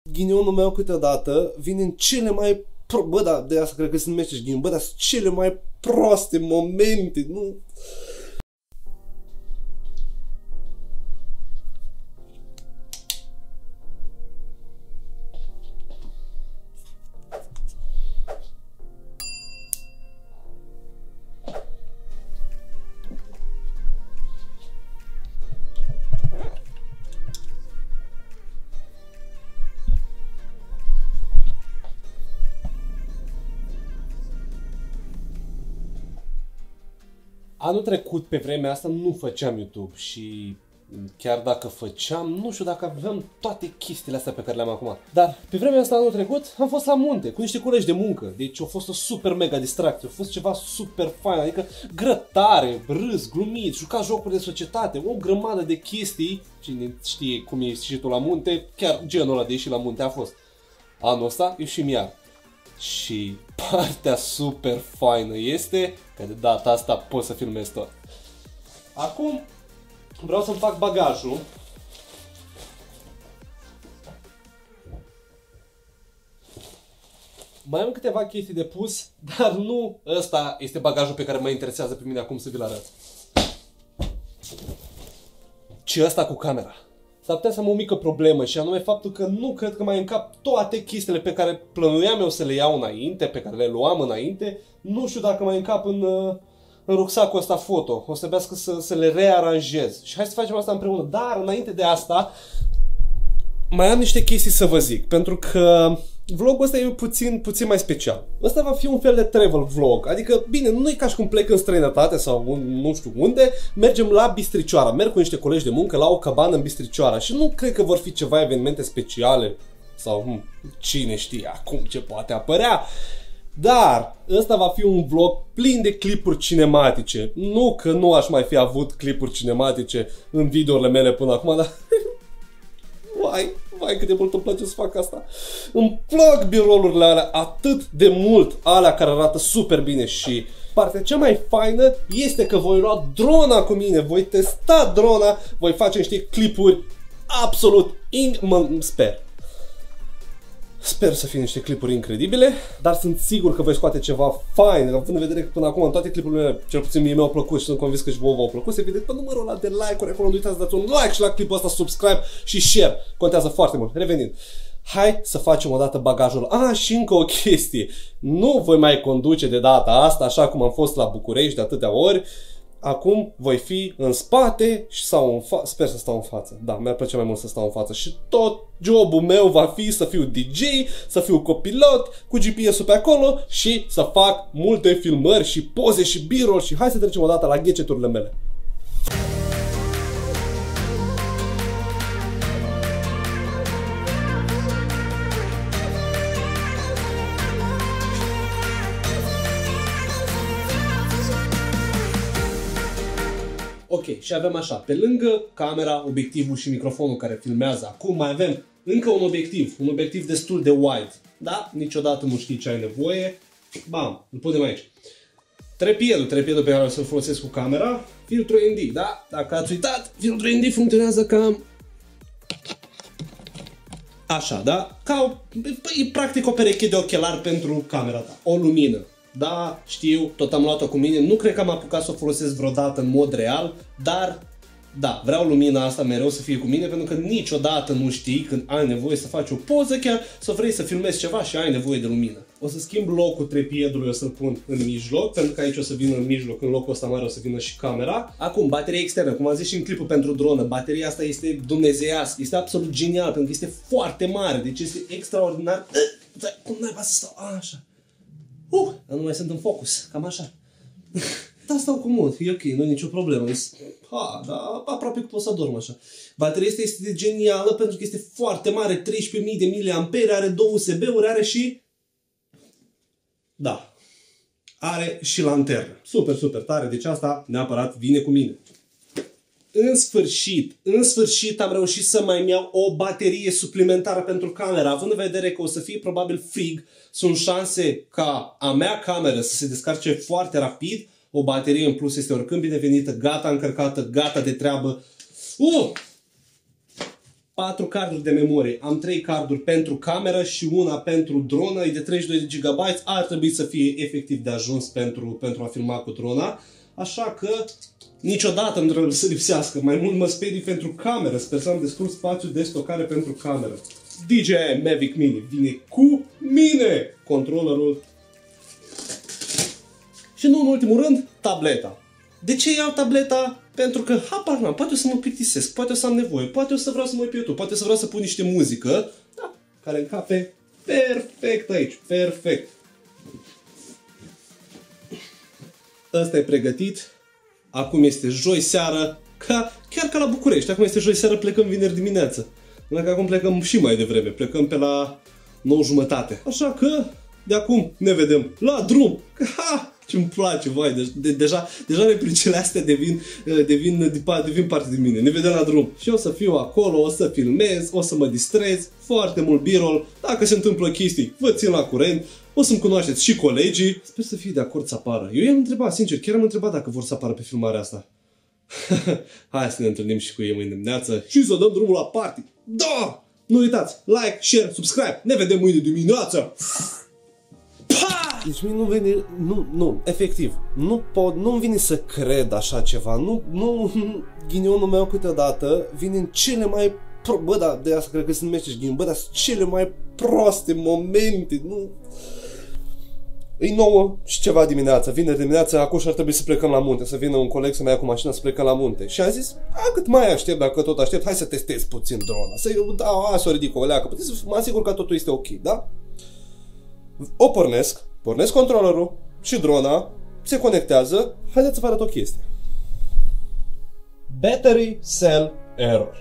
Ghinionul meu câteodată vine în cele mai... Bă, da, de asta cred că se numește și ghinion. Bă, dar sunt cele mai proaste momente, nu... Anul trecut, pe vremea asta, nu făceam YouTube și chiar dacă făceam, nu știu dacă aveam toate chestiile astea pe care le-am acum. Dar pe vremea asta, anul trecut, am fost la munte cu niște colegi de muncă. Deci a fost o super mega distracție, a fost ceva super fain, adică grătare, râs, glumit, jucat jocuri de societate, o grămadă de chestii. Cine știe cum e ieșitul la munte, chiar genul ăla de ieși la munte a fost. Anul ăsta ieșim iar. Și partea super faină este că de data asta pot să filmez tot. Acum vreau să-mi fac bagajul. Mai am câteva chestii de pus, dar nu ăsta este bagajul pe care mă interesează pe mine acum să vi-l arăt. Ci ăsta cu camera. S-ar putea să am o mică problemă și anume faptul că nu cred că mai încap toate chestiile pe care plănuiam eu să le iau înainte, pe care le luam înainte. Nu știu dacă mai încap în rucsacul ăsta foto. O să trebuiască să le rearanjez. Și hai să facem asta împreună. Dar înainte de asta mai am niște chestii să vă zic. Pentru că vlogul ăsta e puțin mai special. Ăsta va fi un fel de travel vlog. Adică, bine, nu e ca și cum plec în străinătate sau nu știu unde. Mergem la Bistricioara. Merg cu niște colegi de muncă la o cabană în Bistricioara. Și nu cred că vor fi ceva evenimente speciale. Sau cine știe acum ce poate apărea. Dar ăsta va fi un vlog plin de clipuri cinematice. Nu că nu aș mai fi avut clipuri cinematice în videourile mele până acum, dar... Vai, cât de mult îmi place să fac asta. Îmi plac birolurile alea atât de mult, alea care arată super bine. Și partea cea mai faină este că voi lua drona cu mine, voi testa drona, voi face niște clipuri absolut Sper să fie niște clipuri incredibile, dar sunt sigur că voi scoate ceva fain, având în vedere că până acum în toate clipurile mele, cel puțin mie mi-au plăcut și sunt convins că și vouă v-au plăcut, se vede pe numărul ăla de like-uri acolo, nu uitați să dați un like și la clipul ăsta, subscribe și share, contează foarte mult. Revenind, hai să facem o dată bagajul. Și încă o chestie, nu voi mai conduce de data asta așa cum am fost la București de atâtea ori. Acum voi fi în spate sau în față. Sper să stau în față. Da, mi-ar plăcea mai mult să stau în față. Și tot jobul meu va fi să fiu DJ, să fiu copilot, cu GPS-ul pe acolo și să fac multe filmări și poze și b-roll. Și hai să trecem o dată la gadget-urile mele. Ok, și avem așa, pe lângă camera, obiectivul și microfonul care filmează acum, mai avem încă un obiectiv destul de wide. Da? Niciodată nu știi ce ai nevoie. Bam, îl punem aici. Trepidul pe care o să-l folosesc cu camera, filtru ND, da? Dacă ați uitat, filtru ND funcționează cam așa, da? E practic o pereche de ochelari pentru camera ta, o lumină. Da, știu, tot am luat-o cu mine, nu cred că am apucat să o folosesc vreodată în mod real, dar da, vreau lumina asta mereu să fie cu mine, pentru că niciodată nu știi când ai nevoie să faci o poză, chiar să vrei să filmezi ceva și ai nevoie de lumină. O să schimb locul trepiedului, o să-l pun în mijloc, pentru că aici o să vină în mijloc, în locul ăsta mare o să vină și camera. Acum, bateria externă, cum am zis și în clipul pentru dronă, bateria asta este dumnezeiască, este absolut genial, pentru că este foarte mare, deci este extraordinar. Cum n-ai să stau? Așa. Dar nu mai sunt în focus, cam așa. Da, stau comod, e ok, nu e nicio problemă. Dar aproape că pot să dorm așa. Bateria asta este genială pentru că este foarte mare, 13.000 de mAh, are 2 USB-uri, are și... Da, are și lanternă. Super, super tare, deci asta neapărat vine cu mine. În sfârșit am reușit să mai iau o baterie suplimentară pentru camera. Având în vedere că o să fie probabil frig, sunt șanse ca a mea cameră să se descarce foarte rapid. O baterie în plus este oricând binevenită, gata încărcată, gata de treabă. 4 carduri de memorie. Am 3 carduri pentru cameră și una pentru dronă, e de 32 de GB, ar trebui să fie efectiv de ajuns pentru a filma cu drona. Așa că niciodată nu trebuie să lipsească. Mai mult mă sperii pentru cameră. Sper să am destul spațiu de stocare pentru cameră. DJI Mavic Mini vine cu mine! Controllerul. Și nu în ultimul rând, tableta. De ce iau tableta? Pentru că, habar n-am, poate o să mă plictisesc, poate o să am nevoie, poate o să vreau să mă uit pe YouTube, poate o să vreau să pun niște muzică, da, care încape perfect aici, perfect. Ăsta e pregătit. Acum este joi seară, chiar ca la București. Acum este joi seară, plecăm vineri dimineață. Numai că acum plecăm și mai devreme, plecăm pe la 9:30. Așa că, de acum ne vedem la drum. Ha! Ce-mi place, vai, deja repricele astea devin parte de mine. Ne vedem la drum. Și o să fiu acolo, o să filmez, o să mă distrez, foarte mult b-roll. Dacă se întâmplă chestii, vă țin la curent. O să-mi cunoașteți și colegii. Sper să fii de acord să apară. Eu i-am întrebat, sincer, chiar am întrebat dacă vor să apară pe filmarea asta. Hai să ne întâlnim și cu ei mâine dimineață și să dăm drumul la party. Da! Nu uitați, like, share, subscribe. Ne vedem mâine dimineață. Deci mie nu vine, nu, efectiv, nu-mi vine să cred așa ceva, ghinionul meu câteodată vine în cele mai, bă, da, de asta cred că se numește ghinion, bă, dar sunt cele mai proaste momente, nu. E 9 și ceva dimineața, vineri dimineața, acum și-ar trebui să plecăm la munte, să vină un coleg să mă ia cu mașina să plecăm la munte. Și am zis, cât mai aștept, dacă tot aștept, hai să testez puțin drona, să o ridic o leacă, mă asigur că totul este ok, da? O pornesc controllerul și drona, se conectează. Haideți să vă arăt o chestie. Battery Cell Error.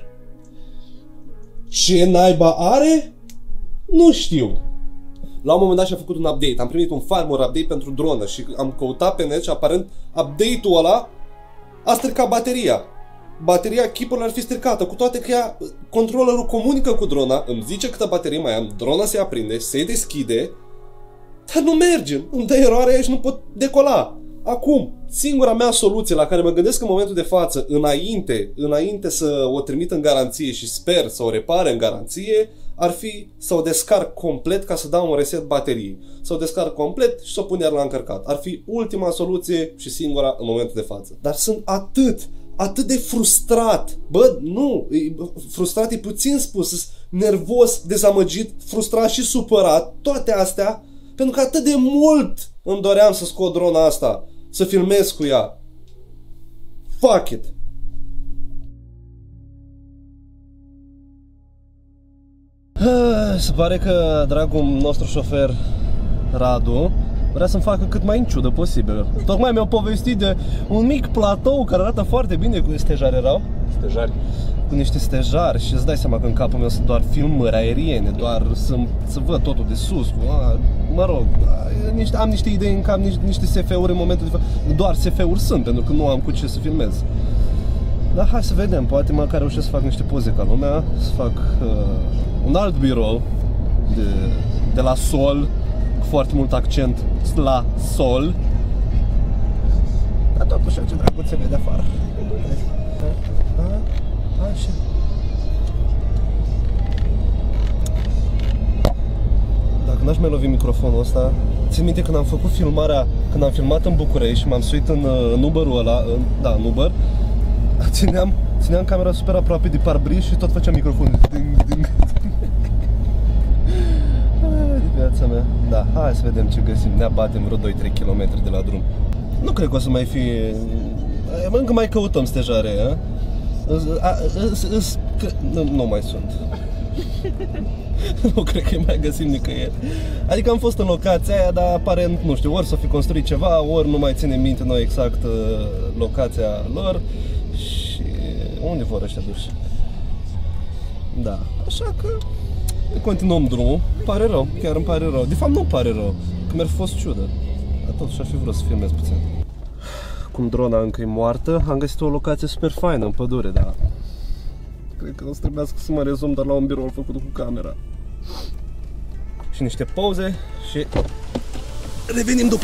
Ce naiba are? Nu știu. La un moment dat și-a făcut un update. Am primit un firmware update pentru dronă și am căutat pe net și aparent update-ul ăla a stricat bateria. Bateria chipului ar fi stricată, cu toate că controllerul comunică cu drona, îmi zice câtă baterie mai am, drona se aprinde, se deschide, dar nu merge, îmi dă eroare și nu pot decola. Acum, singura mea soluție la care mă gândesc în momentul de față, înainte să o trimit în garanție și sper să o repare în garanție, ar fi să o descarc complet ca să dau un reset bateriei. Să o descarc complet și să o pun iar la încărcat. Ar fi ultima soluție și singura în momentul de față. Dar sunt atât de frustrat. Bă, nu, frustrat e puțin spus, sunt nervos, dezamăgit, frustrat și supărat, toate astea, pentru că atât de mult îmi doream să scot drona asta, să filmez cu ea. Fuck it! Se pare că dragul nostru șofer, Radu, vrea să-mi facă cât mai în ciudă posibil. Tocmai mi-au povestit de un mic platou care arată foarte bine. Cu stejari erau? Stejari. Cu niște stejari și îți dai seama că în capul meu sunt doar filmări aeriene, doar să văd totul de sus. Mă rog, am niște idei în cap, niște SF-uri în momentul de față. Doar SF-uri sunt, pentru că nu am cu ce să filmez. Dar hai să vedem, poate măcar reușesc să fac niște poze ca lumea, să fac un alt birou de la sol, cu foarte mult accent la sol. Dar totuși ce drăguț se vede afară. Așa. Dacă n-aș mai lovi microfonul ăsta, țin minte când am făcut filmarea, când am filmat în București și m-am suit în Uber-ul ăla, în Uber, țineam camera super aproape de parbriz și tot făceam microfonul. De viața mea. Da, hai să vedem ce găsim. Ne abatem vreo 2-3 km de la drum. Nu cred că o să mai fie... Încă mai căutăm stejare, a? Nu mai sunt. Nu cred că mai găsim nicăieri. Adică am fost în locația aia, dar aparent, nu știu, ori s-o fi construit ceva, ori nu mai ținem minte noi exact locația lor. Și unde vor ăștia duși? Da, așa că continuăm drumul. Pare rău, chiar îmi pare rău. De fapt nu pare rău, că mi-ar fi fost ciudă. Dar totuși ar fi vrut să filmez puțin. Cum drona încă e moartă, am găsit o locație super faină în pădure, dar cred că o să trebuiască să mă rezum doar la un birou făcut cu camera. Și niște pauze și revenim după.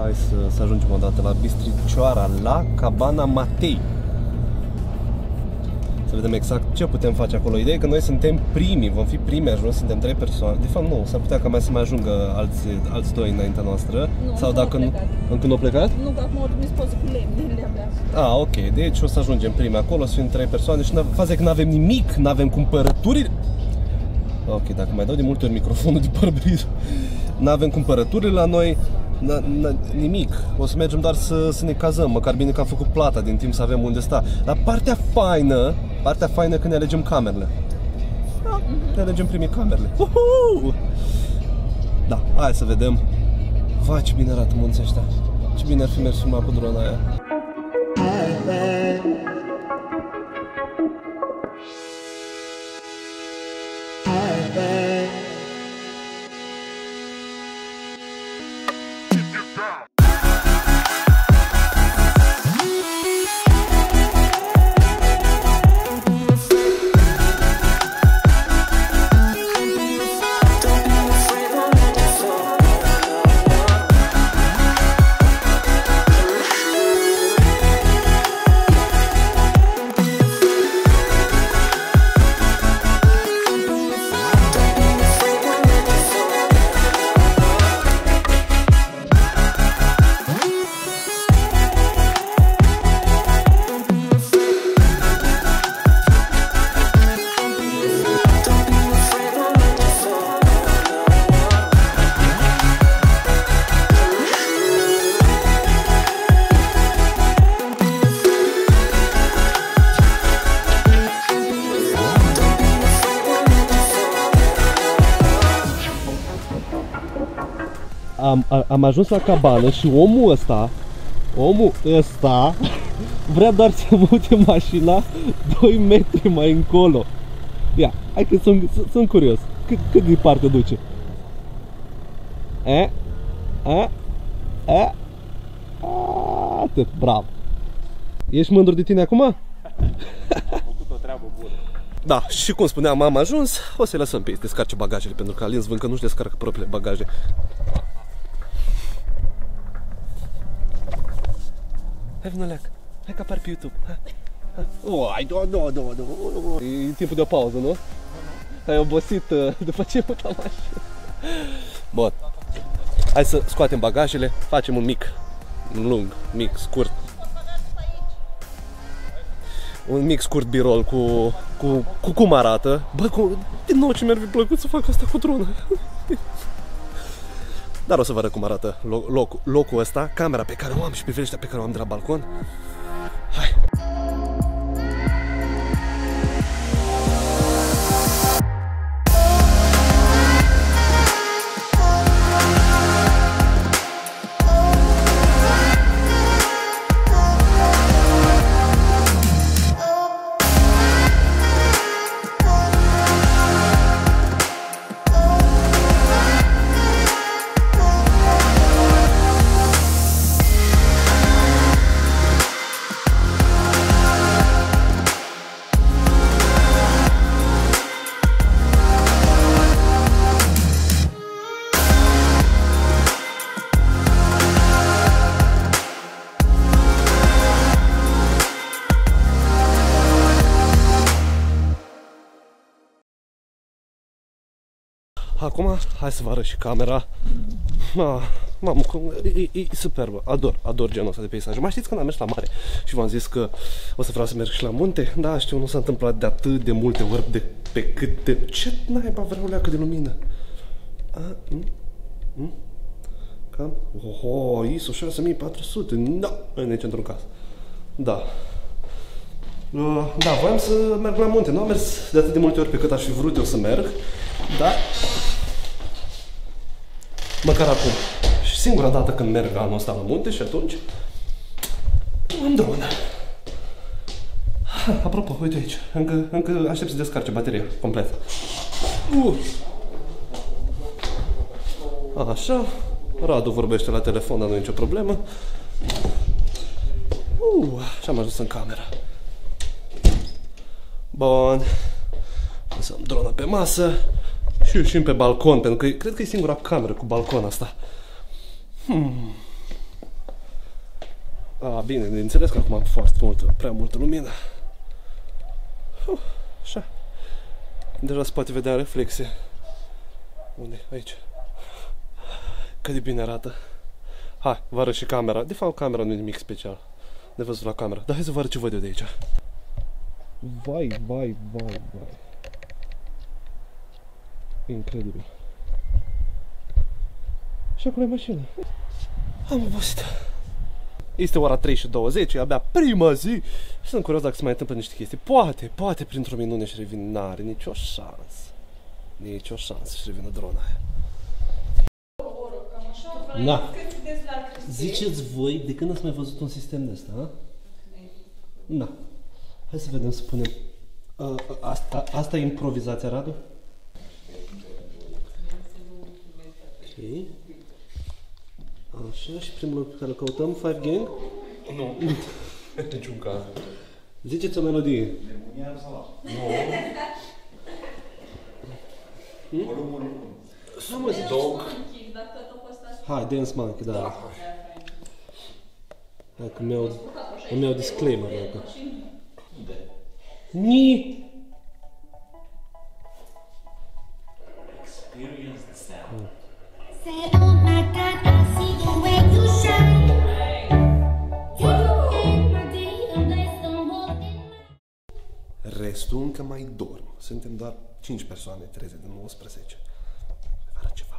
Hai să ajungem o dată la Bistricioara, la Cabana Matei. Să vedem exact ce putem face acolo. Ideea e că noi suntem primii, vom fi primii ajuns, suntem 3 persoane. De fapt nu, s-ar putea ca mai să mai ajungă alți 2 înaintea noastră. Nu, sau dacă nu, încă nu au plecat? Nu, că acum au trimis poze cu lemnele abia. Ah, ok, deci o să ajungem primi acolo, să fim 3 persoane și faza e că n-avem nimic, n-avem cumpărături. Ok, dacă mai dau de multe ori microfonul de parbriz. N-avem cumpărături la noi, nimic. O să mergem doar să ne cazăm, măcar bine că am făcut plata din timp să avem unde sta. Dar partea faină când ne alegem camerele. Da, ne alegem primii camerele. Da, hai să vedem. Vai, ce bine arată munții ăștia. Ce bine ar fi mers filma cu drona aia. Am ajuns la cabană și omul ăsta vrea doar să mute mașina 2 metri mai încolo. Ia, hai că sunt curios. Cât departe duce? Atât, bravo. Ești mândru de tine acum? Am făcut o treabă bună. Da, și cum spuneam, am ajuns. O să-i lăsăm pe ei să descarce bagajele, pentru că Alin încă nu-și descarcă propriile bagaje. Hai, vinoleac, hai că apar pe YouTube. E timpul de o pauză, nu? Ai obosit după ce ai mutat mașina. Bun. Hai să scoatem bagajele, facem un scurt. Un mic scurt birol cu cum arată. Bă, din nou ce mi-ar fi plăcut să fac asta cu drona. Dar o să vă arăt cum arată locul ăsta, camera pe care o am și priveliștea pe care o am de la balcon. Hai! Acum, hai să vă arăt și camera. Mamă, e superbă. Ador genul ăsta de peisaj. Mai știți când am mers la mare și v-am zis că o să vreau să merg și la munte? Da, știu, nu s-a întâmplat de atât de multe ori pe cât de... Ce naiba vreau leacă de lumină? Cam? ISO 6400. Da, nici într-un caz. Da. Da, voiam să merg la munte. Nu am mers de atât de multe ori pe cât aș fi vrut eu să merg. Da. Măcar acum. Și singura dată când merg anul ăsta la munte și atunci am dronă. Apropo, uite aici. Încă aștept să descarce bateria complet. Așa. Radu vorbește la telefon, dar nu e nicio problemă. Și am ajuns în cameră. Bun. Lăsăm drona pe masă și ieșim pe balcon, pentru că cred că e singura cameră cu balcon asta. Bine, înțeles că acum am prea multă lumină. Așa. Deja se poate vedea reflexe. Unde? Aici. Cât de bine arată. Hai, vă arăt și camera. De fapt, camera nu e nimic special. De văzut la camera. Dar hai să vă arăt ce văd eu de aici. Vai. Incredibil. Și acolo e mașina. Am obosit. Este ora 3:20, abia prima zi. Și sunt curios dacă se mai întâmplă niște chestii. Poate printr-o minune și revin. N-are nicio șansă. Nicio șansă și revină drona aia. Na. Ziceți voi, de când ați mai văzut un sistem de ăsta, ha? Na. Hai să vedem, să punem. Asta e improvizația, Radu? Ok. Așa, și primul lucru pe care îl căutăm, Five Gang? Nu. Niciun caz. Ziceți o melodie. Nebunia sau? Nu. Volumul 1. Nu mă zici. Hai, Dance Monkey, da. Hai că îmi iau disclaimer. Unde? Ni. Experience the sound. Say, oh my God, I see the way you shine. Take your hand, my dear, and place them all in my... Restul încă mai dorm. Suntem doar 5 persoane, 30 de 19. Fără ceva.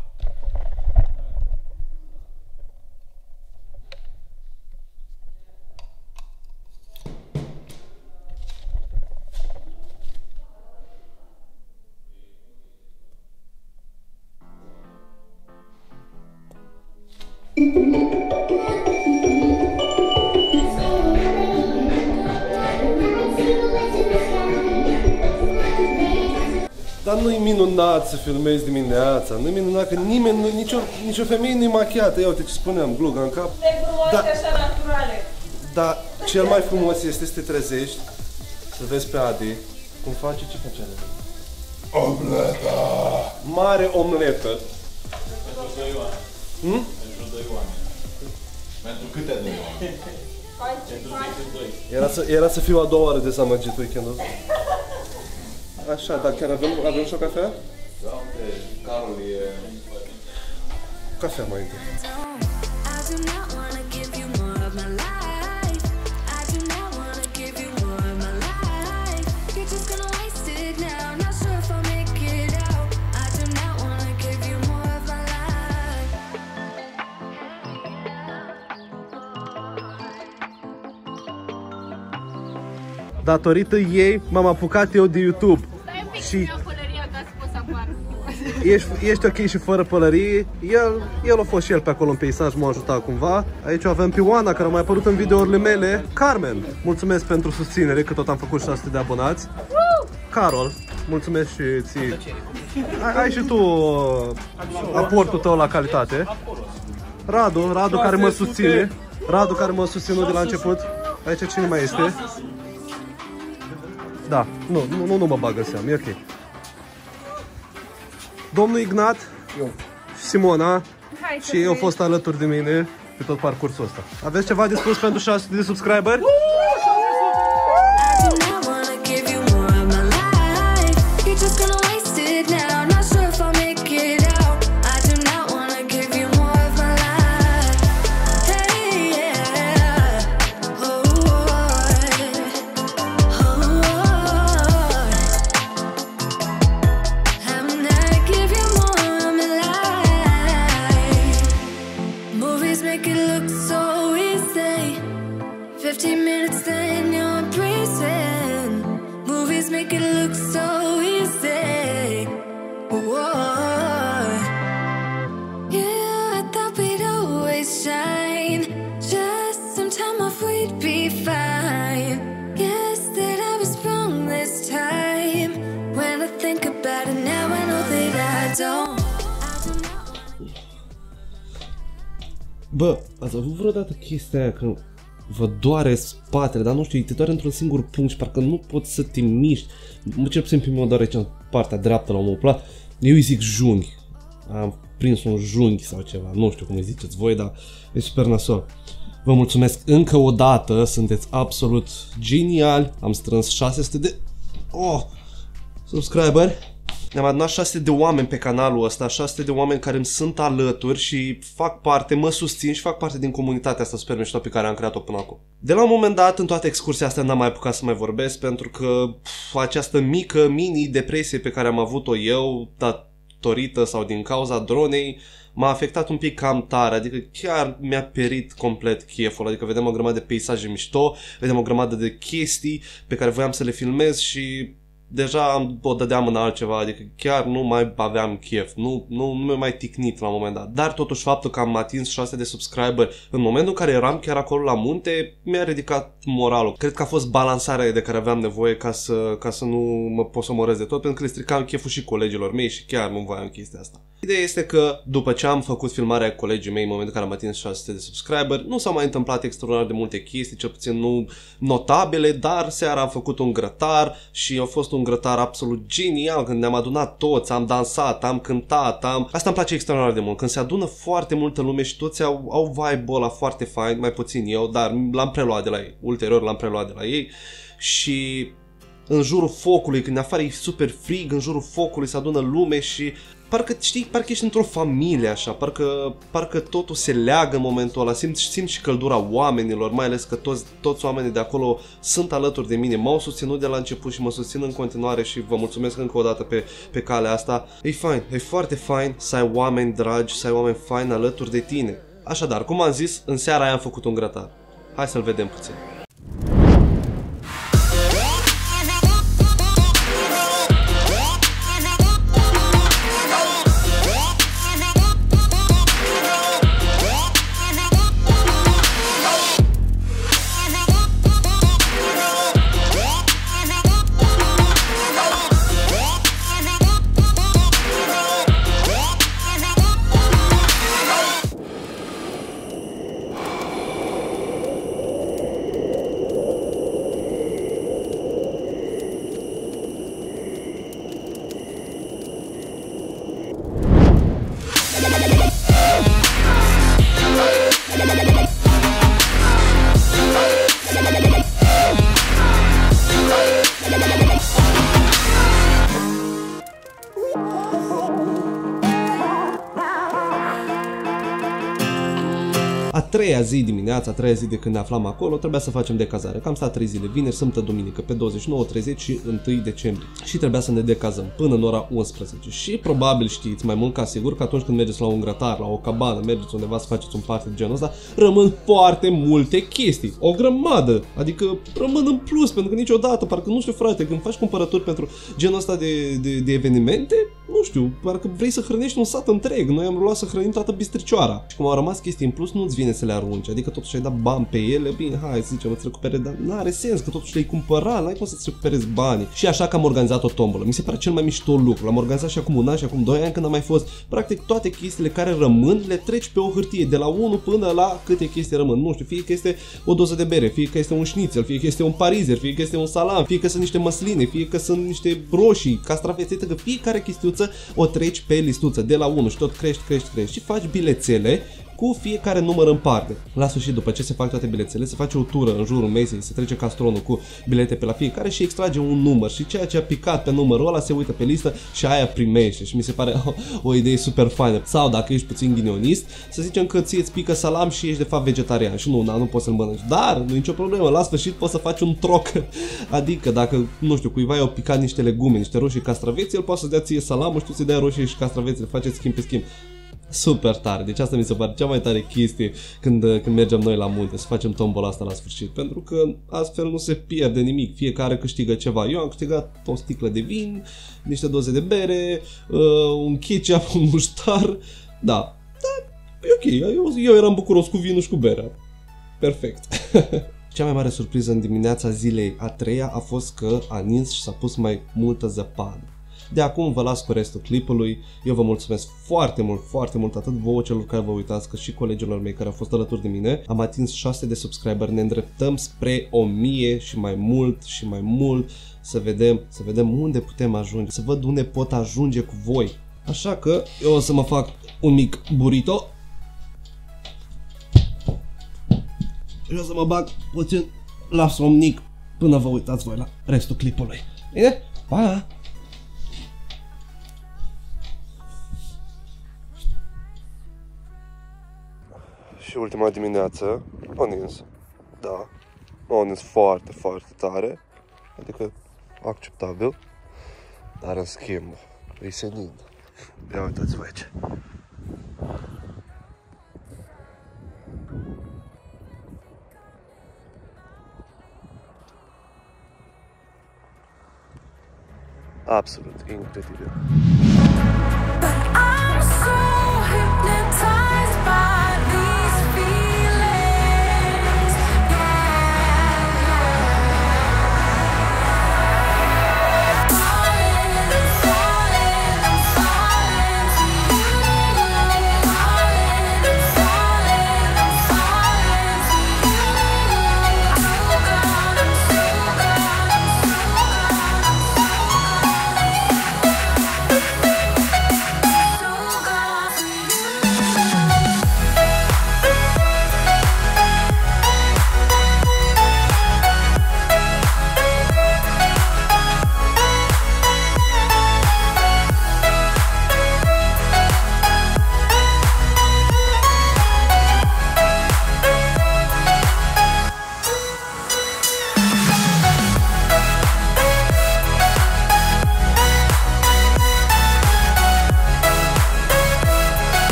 Dar nu-i minunat să filmezi dimineața, nu-i minunat că nimeni, nicio femeie nu-i machiată. Ia uite ce spuneam, gluga în cap. Te frumoase așa naturale. Dar cel mai frumos este să te trezești, să vezi pe Adi cum face, ce face Adi? Omleta! Mare omletă! Pentru 2 oameni. Pentru 2 oameni. Pentru câte 2 oameni? Pentru 2. Era să fiu a doua oară dezamăgit weekendul. Așa, dar chiar avem și o cafea? Da, uite, Carol e... Cafea mai întâi. I do not wanna give you more of my life. I do not wanna give you more of my life. You're just gonna waste it now. Not sure if I'll make it out. I do not wanna give you more of my life. Datorită ei m-am apucat eu de YouTube. Și ești ok și fără pălărie. El a fost și el pe acolo în peisaj, m-a ajutat cumva. Aici o avem pe Oana, care a mai apărut în videourile mele. Carmen, mulțumesc pentru susținere, că tot am făcut 600 de abonați. Carol, mulțumesc și ție. Ai și tu aportul tău la calitate. Radu care mă susține. Radu care mă susține de la început. Aici cine mai este? Da, nu mă bag în seamă, e ok. Domnul Ignat, eu, Simona și ei au fost alături de mine pe tot parcursul ăsta. Aveți ceva de spus pentru 600 de subscriberi? Bă, ați avut vreodată chestia aia când vă doare spatele, dar nu știu, te doare într-un singur punct și parcă nu poți să te miști. Cel puțin pe mine mă doare aici în partea dreaptă la omul plat. Eu îi zic junghi. Am prins un junghi sau ceva, nu știu cum îi ziceți voi, dar e super nasol. Vă mulțumesc încă o dată, sunteți absolut geniali. Am strâns 600 de subscriberi. Ne-am adunat 600 de oameni pe canalul ăsta, 600 de oameni care îmi sunt alături și fac parte, mă susțin și fac parte din comunitatea asta super mișto pe care am creat-o până acum. De la un moment dat, în toată excursia asta n-am mai apucat să mai vorbesc pentru că această mică mini-depresie pe care am avut-o eu, datorită sau din cauza dronei, m-a afectat un pic cam tare, adică chiar mi-a perit complet cheful, adică vedem o grămadă de peisaje mișto, vedem o grămadă de chestii pe care voiam să le filmez și deja o dădeam în altceva, adică chiar nu mai aveam chef, nu mi-a mai ticnit la un moment dat. Dar totuși faptul că am atins 600 de subscriberi în momentul în care eram chiar acolo la munte, mi-a ridicat moralul. Cred că a fost balansarea de care aveam nevoie ca să nu mă posomoresc de tot, pentru că le stricam cheful și colegilor mei și chiar nu voiam chestia asta. Ideea este că după ce am făcut filmarea cu colegii mei în momentul în care am atins 600 de subscriberi, nu s-au mai întâmplat extraordinar de multe chestii, cel puțin nu notabile, dar seara am făcut un grătar și a fost un grătar absolut genial, când ne-am adunat toți, am dansat, am cântat, Asta îmi place extraordinar de mult, când se adună foarte multă lume și toți au vibe-ul ăla foarte fain, mai puțin eu, dar l-am preluat de la ei, ulterior l-am preluat de la ei și în jurul focului, când afară e super frig, în jurul focului se adună lume și parcă, știi, parcă ești într-o familie așa, parcă totul se leagă în momentul ăla, simți și căldura oamenilor, mai ales că toți oamenii de acolo sunt alături de mine, m-au susținut de la început și mă susțin în continuare și vă mulțumesc încă o dată pe calea asta. E fain, e foarte fain să ai oameni dragi, să ai oameni faini alături de tine. Așadar, cum am zis, în seara aia am făcut un grătar. Hai să-l vedem puțin. A treia zi dimineața, a treia zi de când ne aflam acolo, trebuia să facem decazare. Cam stat 3 zile, vineri, sâmbătă, duminică, pe 29, 30 și 1 decembrie. Și trebuia să ne decazăm până în ora 11. Și probabil știți, mai mult ca sigur, că atunci când mergeți la un grătar, la o cabană, mergeți undeva să faceți un party de genul ăsta, rămân foarte multe chestii. O grămadă. Adică rămân în plus, pentru că niciodată, parcă nu știu frate, când faci cumpărături pentru genul ăsta de evenimente, nu știu, parcă vrei să hrănești un sat întreg. Noi am luat să hrănim toată bistricioara. Și cum au rămas chestii în plus, nu-ți vine să le arunci. Adică totuși ai dat bani pe ele, bine, hai să zicem, îți recupere, dar n-are sens, că totuși le-ai cumpărat, n-ai cum să-ți recuperezi banii. Și așa că am organizat o tombolă. Mi se pare cel mai mișto lucru. L-am organizat și acum un an și acum 2 ani când am mai fost. Practic toate chestiile care rămân le treci pe o hârtie, de la 1 până la câte chestii rămân. Nu știu, fie că este o doză de bere, fie că este un șnițel, fie că este un parizer, fie că este un salam, fie că sunt niște măsline, fie că sunt niște roșii, castravețe, că fiecare chestiuță o treci pe listuță de la 1 și tot crești și faci bilețele cu fiecare număr în parte. La sfârșit, după ce se fac toate bilețele, se face o tură în jurul mesei, se trece castronul cu bilete pe la fiecare și extrage un număr și ceea ce a picat pe numărul ăla se uită pe listă și aia primește și mi se pare o idee super faină. Sau dacă ești puțin ghinionist, să zicem că ție îți pică salam și ești de fapt vegetarian și nu poți să-l mănânci, dar nu e nicio problemă, la sfârșit poți să faci un troc. Adică dacă, nu știu, cuiva i-au picat niște legume, niște roșii castraveți, el poate să dea ție salamul și tu să-i dai roșii și castraveți, le faceți schimb pe schimb. Super tare, deci asta mi se pare cea mai tare chestie când mergem noi la munte, să facem tombola asta la sfârșit, pentru că astfel nu se pierde nimic, fiecare câștigă ceva. Eu am câștigat o sticlă de vin, niște doze de bere, un ketchup, un muștar, da, e ok, eu eram bucuros cu vinul și cu berea, perfect. Cea mai mare surpriză în dimineața zilei a treia a fost că a nins și s-a pus mai multă zăpadă. De acum vă las cu restul clipului. Eu vă mulțumesc foarte mult atât vouă celor care vă uitați, cât și colegilor mei care au fost alături de mine. Am atins 600 de subscriberi, ne îndreptăm spre 1000 și mai mult, să vedem unde putem ajunge, să văd unde pot ajunge cu voi. Așa că eu o să mă fac un mic burrito. Eu o să mă bag puțin la somnic până vă uitați voi la restul clipului. Bine? Pa! Și ultima dimineață m-am nins. Da. M-am nins foarte, foarte tare. Adică acceptabil. Dar în schimb, e senin. Ia uitați-vă aici. Absolut incredibil.